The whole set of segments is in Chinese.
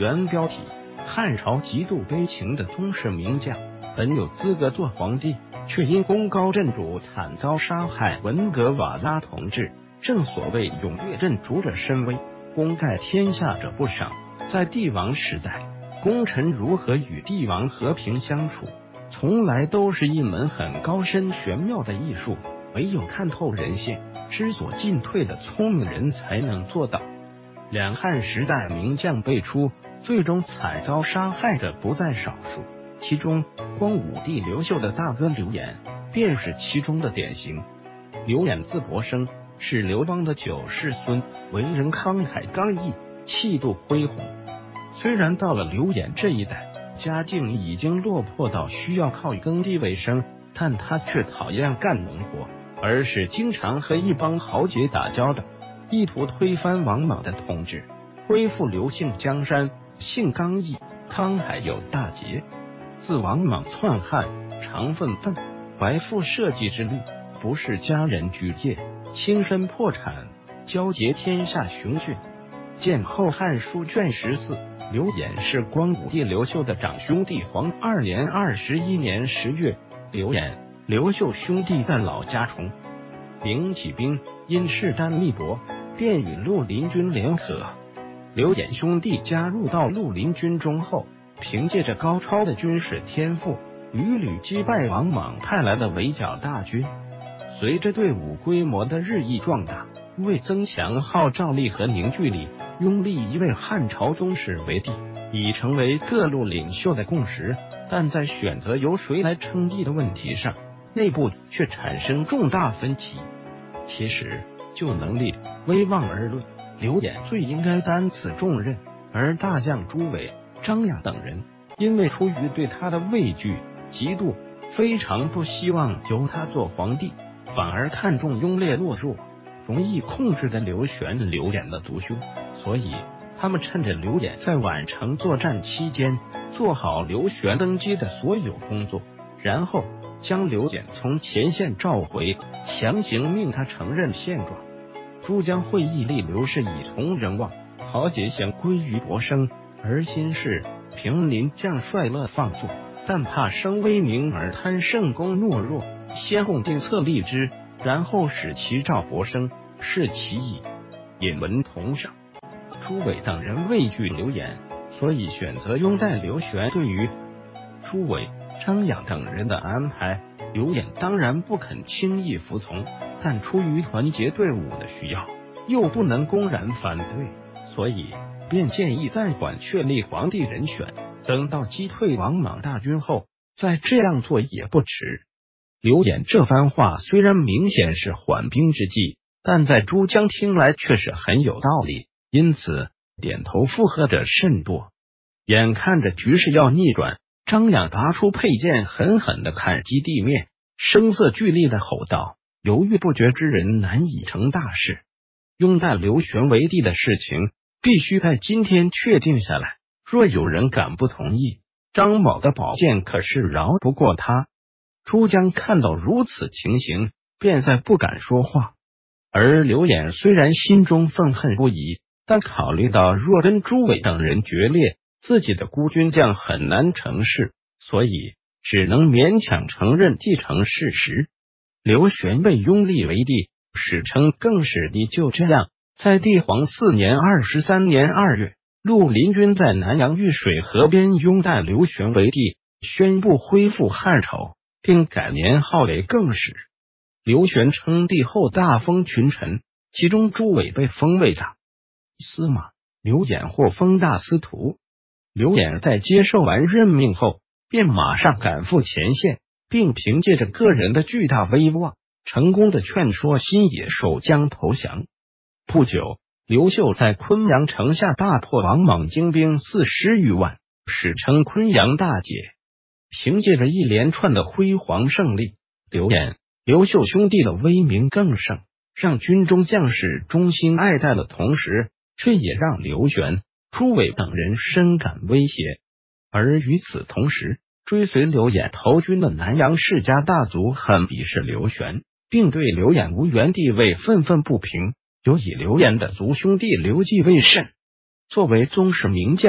原标题：汉朝极度悲情的宗室名将，本有资格做皇帝，却因功高震主，惨遭杀害。文格瓦拉同志。正所谓勇略震主者身威，功盖天下者不少。在帝王时代，功臣如何与帝王和平相处，从来都是一门很高深玄妙的艺术，唯有看透人性、知所进退的聪明人才能做到。两汉时代名将辈出，最终惨遭杀害的不在少数，其中光武帝刘秀的大哥刘演便是其中的典型。刘演字伯生，是刘邦的9世孙，为人慷慨刚毅，气度恢宏。虽然到了刘演这一代，家境已经落魄到需要靠耕地为生，但他却讨厌干农活，而是经常和一帮豪杰打交道，意图推翻王莽的统治，恢复刘姓江山。性刚毅，慷慨有大节。自王莽篡汉，常愤愤，怀负社稷之虑，不视家人举业，轻身破产，交结天下雄俊。见《后汉书》卷14。刘演是光武帝刘秀的长兄弟。黄2年21年10月，刘演、刘秀兄弟在老家重兵起兵，因势单力薄，便与绿林军联合。刘演兄弟加入到绿林军中后，凭借着高超的军事天赋，屡屡击败王莽派来的围剿大军。随着队伍规模的日益壮大，为增强号召力和凝聚力，拥立一位汉朝宗室为帝，已成为各路领袖的共识。但在选择由谁来称帝的问题上，内部却产生重大分歧。其实就能力、威望而论，刘演最应该担此重任，而大将朱伟、张雅等人因为出于对他的畏惧、嫉妒，非常不希望由他做皇帝，反而看重庸劣懦弱、容易控制的刘玄、刘演的族兄，所以他们趁着刘演在宛城作战期间，做好刘玄登基的所有工作，然后将刘演从前线召回，强行命他承认现状。珠江会议立刘氏以从人望，豪杰想归于伯生，而新式平林将帅乐放纵，但怕生威名而贪圣功懦弱，先共定策立之，然后使其召伯生，是其意。引文同上。朱伟等人畏惧刘演，所以选择拥戴刘玄。对于朱伟、张雅等人的安排，刘演当然不肯轻易服从，但出于团结队伍的需要，又不能公然反对，所以便建议暂缓确立皇帝人选，等到击退王莽大军后再这样做也不迟。刘演这番话虽然明显是缓兵之计，但在珠江听来却是很有道理，因此点头附和者甚多。眼看着局势要逆转，张雅拔出佩剑，狠狠地砍击地面，声色俱厉地吼道：犹豫不决之人难以成大事，拥戴刘玄为帝的事情必须在今天确定下来，若有人敢不同意，张某的宝剑可是饶不过他。珠江看到如此情形，便再不敢说话。而刘演虽然心中愤恨不已，但考虑到若跟朱伟等人决裂，自己的孤军将很难成事，所以只能勉强承认继承事实。刘玄被拥立为帝，史称更始帝。就这样，在帝皇4年23年2月，绿林军在南阳玉水河边拥戴刘玄为帝，宣布恢复汉朝，并改年号为更始。刘玄称帝后大封群臣，其中朱伟被封为大司马，刘演获封大司徒。刘演在接受完任命后，便马上赶赴前线，并凭借着个人的巨大威望，成功的劝说新野守将投降。不久，刘秀在昆阳城下大破王莽精兵40余万，史称昆阳大捷。凭借着一连串的辉煌胜利，刘演、刘秀兄弟的威名更盛，让军中将士衷心爱戴的同时，这也让刘玄、朱伟等人深感威胁。而与此同时，追随刘演投军的南阳世家大族很鄙视刘玄，并对刘演无缘地位愤愤不平，尤以刘演的族兄弟刘季为甚。作为宗室名将，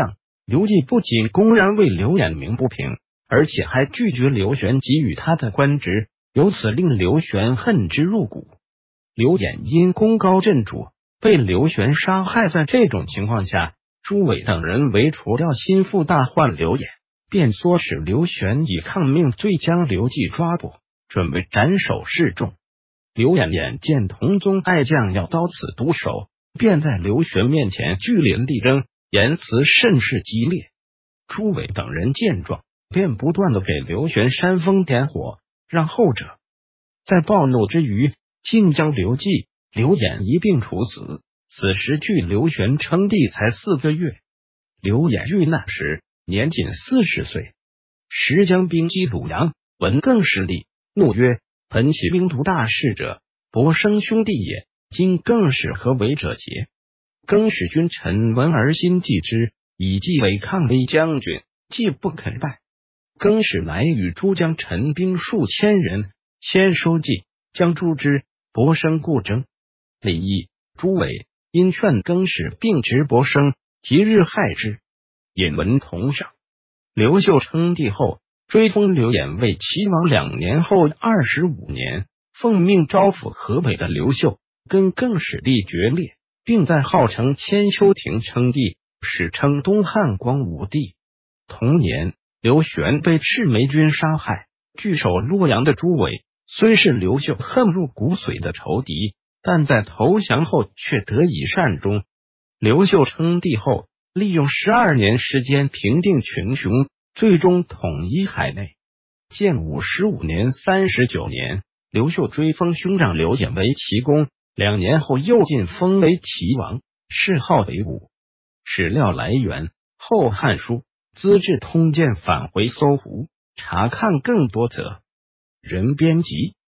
刘季不仅公然为刘演鸣不平，而且还拒绝刘玄给予他的官职，由此令刘玄恨之入骨。刘演因功高震主，被刘玄杀害。在这种情况下，朱伟等人为除掉心腹大患刘演，便唆使刘玄以抗命罪将刘季抓捕，准备斩首示众。刘演眼见同宗爱将要遭此毒手，便在刘玄面前据理力争，言辞甚是激烈。朱伟等人见状，便不断的给刘玄煽风点火，让后者在暴怒之余竟将刘季、刘演一并处死。此时距刘玄称帝才4个月，刘演遇难时年仅40岁。时将兵击鲁阳，闻更势力，怒曰：本起兵图大事者，伯生兄弟也，今更使何为者邪？更使君臣闻而心忌之，以继为抗威将军，既不肯拜。更使来与诸将臣兵数千人，先收计，将诛之。伯生故争。李毅、朱伟因劝更使并执伯生，即日害之。引文同上。刘秀称帝后，追封刘演为齐王，2年后25年，奉命招抚河北的刘秀跟更始帝决裂，并在号城千秋亭称帝，史称东汉光武帝。同年，刘玄被赤眉军杀害。据守洛阳的朱伟虽是刘秀恨入骨髓的仇敌，但在投降后却得以善终。刘秀称帝后，利用12年时间平定群雄，最终统一海内。建武15年39年，刘秀追封兄长刘演为齐公，2年后又晋封为齐王，谥号为武。史料来源：后汉书、资治通鉴。返回搜狐查看更多则人编辑。